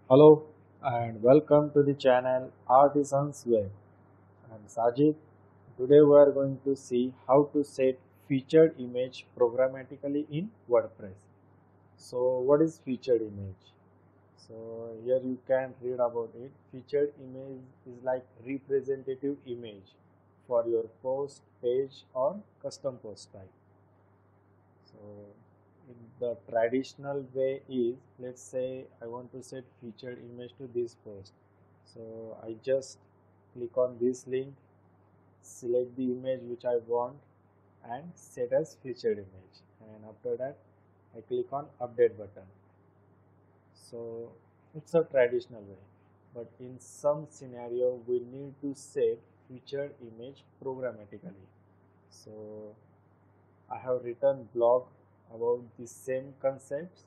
Hello and welcome to the channel Artisans Web. I'm Sajid. Today we are going to see how to set featured image programmatically in WordPress. So what is featured image? So here you can read about it. Featured image is like representative image for your post, page or custom post type. So in the traditional way is, let's say I want to set featured image to this post. So I just click on this link, select the image which I want and set as featured image, and after that I click on update button. So it's a traditional way, but in some scenario we need to set featured image programmatically. So I have written blog about the same concepts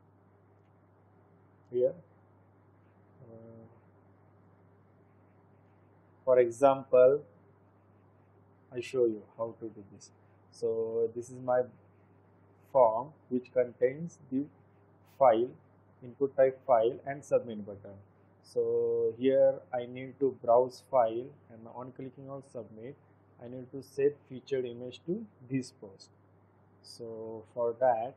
here. Uh, for example, I show you how to do this. So this is my form which contains the file, input type file and submit button. So here I need to browse file, and on clicking on submit I need to set featured image to this post. So for that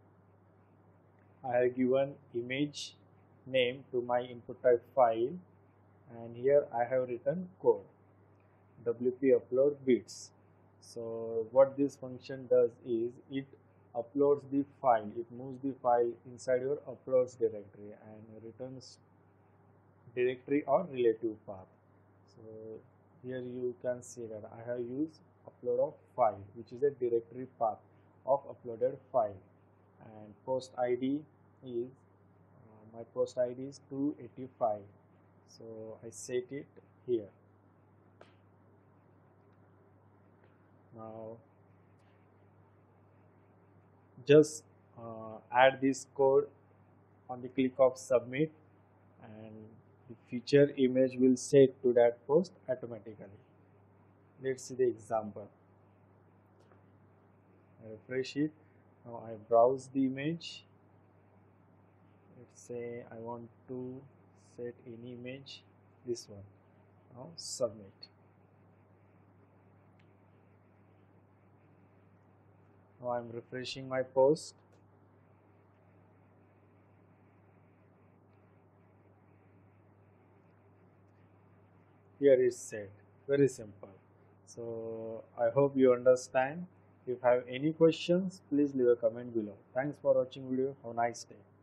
I have given image name to my input type file, and here I have written code wp upload bits. So what this function does is it uploads the file, it moves the file inside your uploads directory and returns directory or relative path. So here you can see that I have used upload of file, which is a directory path of uploaded file, and post id is my post id is 285. So I set it here. Now just add this code on the click of submit, and the feature image will set to that post automatically. Let's see the example. I refresh it. Now I browse the image. Let's say I want to set any image, this one. Now submit. Now I'm refreshing my post. Here is set. Very simple. So I hope you understand. If you have any questions, please leave a comment below. Thanks for watching video. Have a nice day.